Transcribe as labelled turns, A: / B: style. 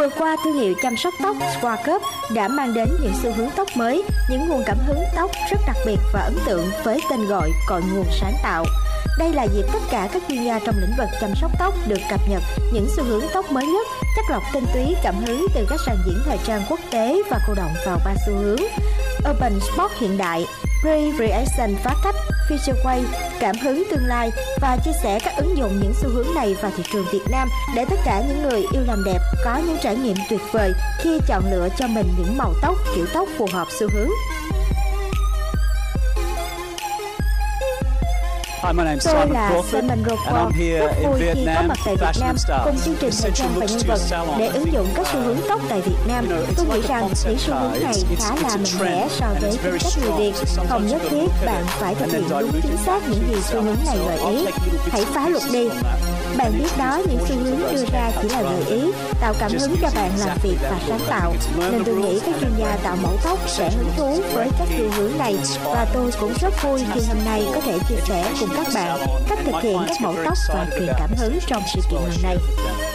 A: Vừa qua, thương hiệu chăm sóc tóc Swarovski đã mang đến những xu hướng tóc mới, những nguồn cảm hứng tóc rất đặc biệt và ấn tượng với tên gọi Cội nguồn sáng tạo. Đây là dịp tất cả các chuyên gia trong lĩnh vực chăm sóc tóc được cập nhật những xu hướng tóc mới nhất, chắt lọc tinh túy cảm hứng từ các sàn diễn thời trang quốc tế và cô động vào 3 xu hướng: Urban Sport hiện đại, Pre-Reaction phá cách, Future Way cảm hứng tương lai, và chia sẻ các ứng dụng những xu hướng này vào thị trường Việt Nam để tất cả những người yêu làm đẹp có những trải nghiệm tuyệt vời khi chọn lựa cho mình những màu tóc, kiểu tóc phù hợp xu hướng. Tôi là Simon Rocco, rất vui khi có mặt tại Việt Nam cùng chương trình Thời trang và nhân vật để ứng dụng các xu hướng tóc tại Việt Nam. Tôi nghĩ rằng những xu hướng này khá là mạnh mẽ so với tính cách người Việt. Không nhất thiết bạn phải thực hiện đúng chính xác những gì xu hướng này gợi ý. Hãy phá luật đi. Bạn biết đó, những xu hướng đưa ra chỉ là gợi ý, tạo cảm hứng cho bạn làm việc và sáng tạo. Nên tôi nghĩ các chuyên gia tạo mẫu tóc sẽ hứng thú với các xu hướng này, và tôi cũng rất vui khi hôm nay có thể chia sẻ cùng các bạn cách thực hiện các mẫu tóc và truyền cảm hứng trong sự kiện lần này.